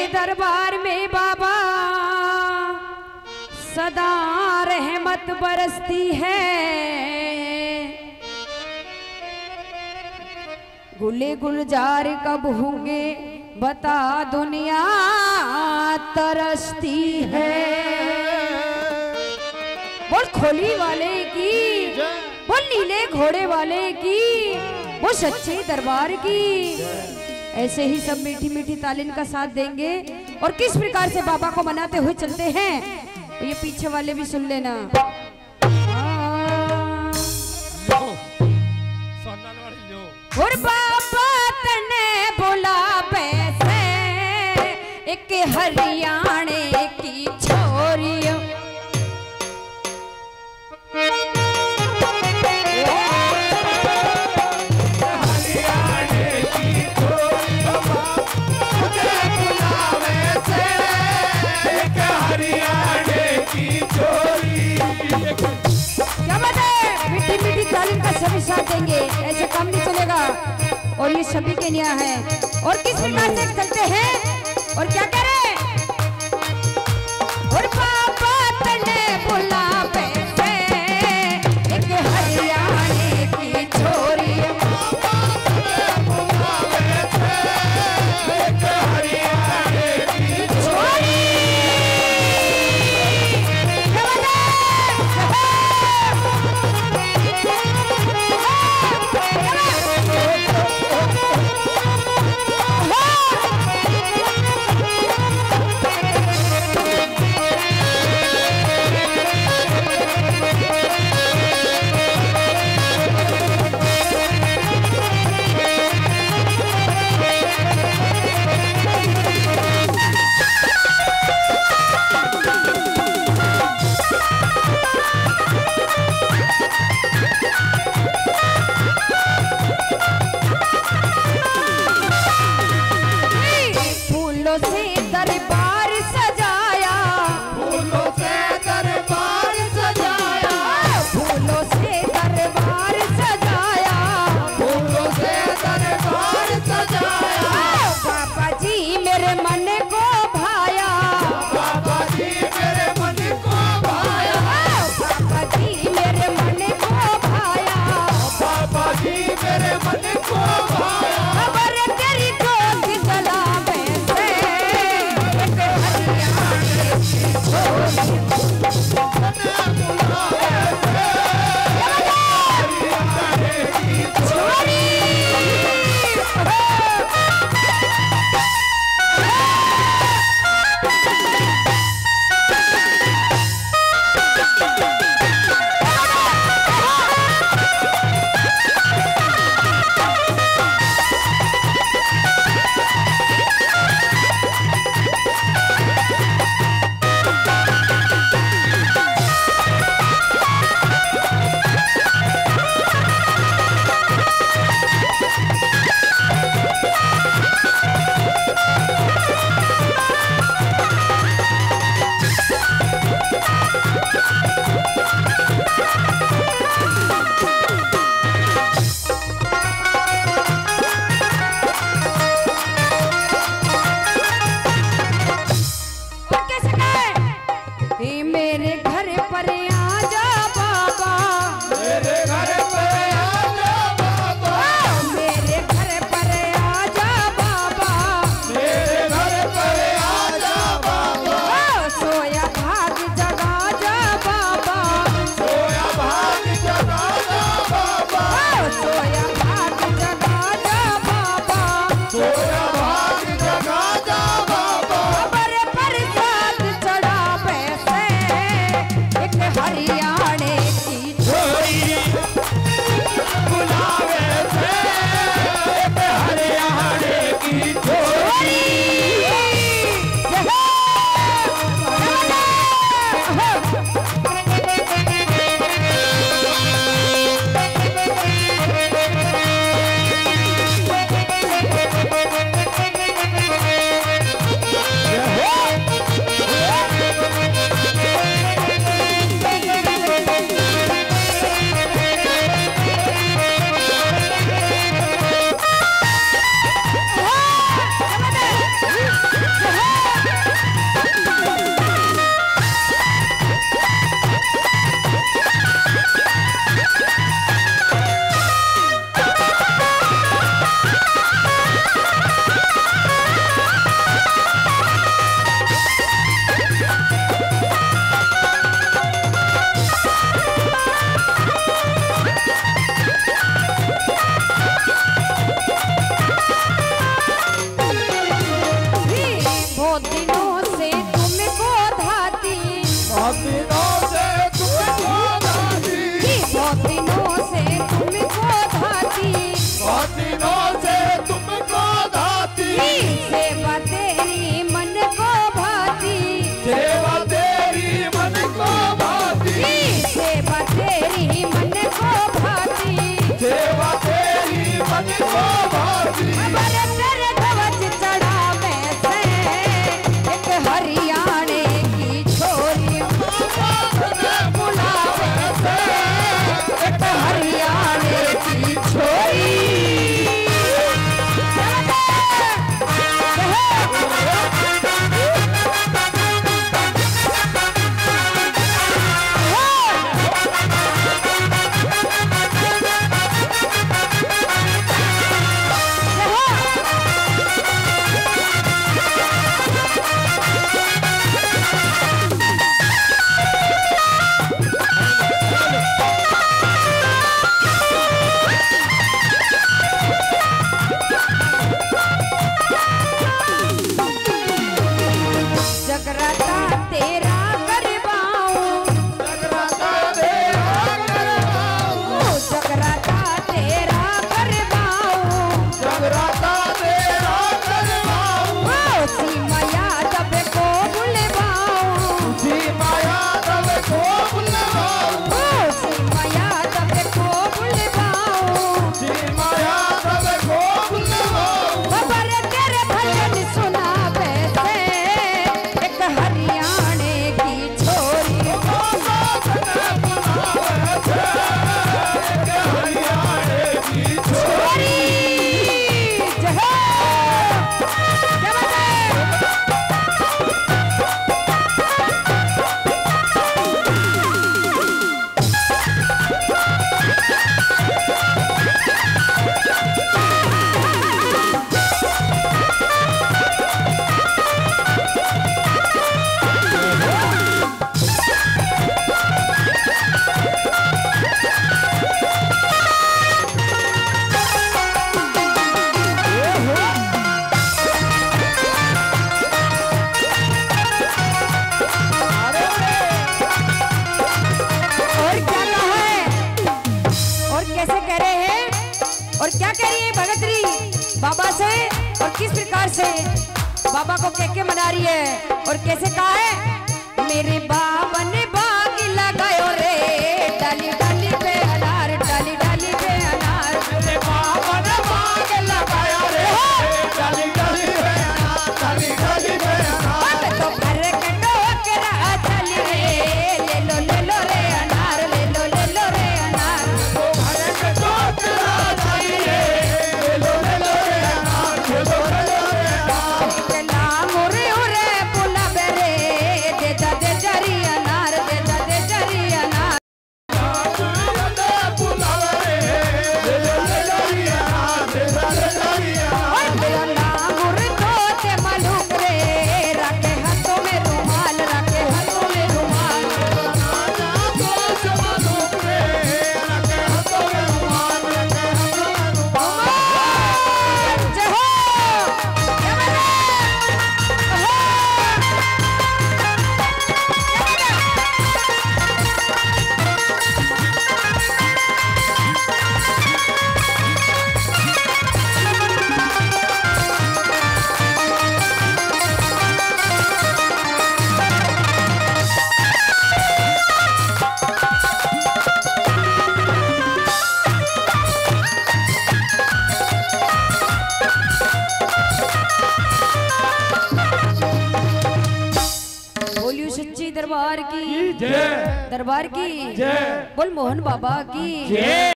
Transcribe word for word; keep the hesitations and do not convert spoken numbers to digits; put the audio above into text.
दरबार में बाबा सदा रहमत बरसती है। गुले गुलजार कब होंगे बता दुनिया तरसती है। बोल खोली वाले की, बोल नीले घोड़े वाले की, वो सच्चे दरबार की। ऐसे ही सब मीठी मीठी तालीन का साथ देंगे और किस प्रकार से बाबा को मनाते हुए चलते हैं ये पीछे वाले भी सुन लेना। और बाबा तने बोला पैसे एक हरियाणे की छोरी, सभी साथ देंगे, ऐसे काम नहीं चलेगा और ये सभी के न्याय है। और किस प्रकार से चलते हैं और क्या करें। और बाबा तने बोला पैसे एक हरियाणे की छोरी, बाबा तने बोला पैसे एक हरियाणे की छोरी। मन सुना वैसे एक हरियाणे की छोरी छोरी जय हो। क्या बात है। कैसे कह रहे हैं और क्या कह रही है भगतरी बाबा से और किस प्रकार से बाबा को कह के मना रही है और कैसे कहा है। मेरे बाबा ने बाग लगायो रे डाली डाली पे अनार डाली डाली पे अनार मेरे बाबा ने बाग लगायो रे डाली डाली पे अनार डाली डाली पे अनार तो घर के टोकरा चली रे ले लो ले लो रे अनार ले लो ले लो रे अनार दरबार की जय दरबार की जय बोल मोहन बाबा की जय।